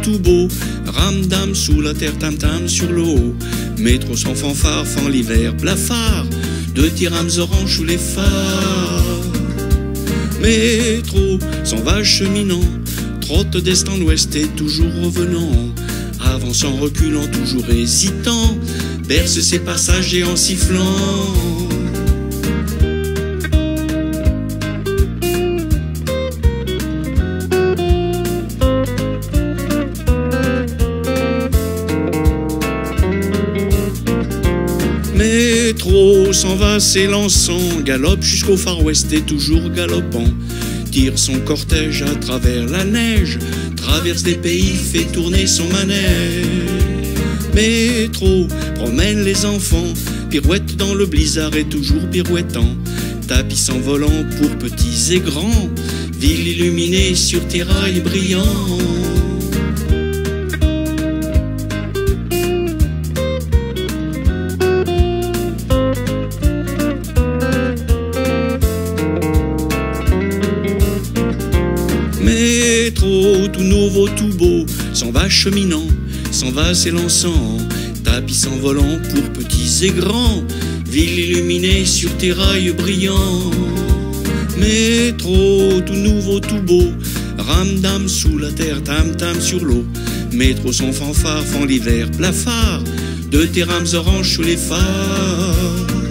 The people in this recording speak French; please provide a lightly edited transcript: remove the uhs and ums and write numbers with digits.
tout beau, ramdam sous la terre, tam-tam sur le haut. Métro sans fanfare, fend l'hiver, blafard, de tirams orange sous les phares. Métro s'en va cheminant, trotte d'est en ouest et toujours revenant, avançant, reculant, toujours hésitant, berce ses passagers en sifflant. Métro s'en va s'élançant, galope jusqu'au Far West et toujours galopant, tire son cortège à travers la neige, traverse des pays, fait tourner son manège. Métro promène les enfants, pirouette dans le blizzard et toujours pirouettant, tapis en volant pour petits et grands, ville illuminée sur tes rails brillants. Métro, tout nouveau, tout beau, s'en va cheminant, s'en va s'élançant, tapis en volant pour petits et grands, ville illuminée sur tes rails brillants. Métro, tout nouveau, tout beau, ramdam sous la terre, tam-tam sur l'eau. Métro sans fanfare, fend l'hiver, blafard, de tes rames oranges sous les phares.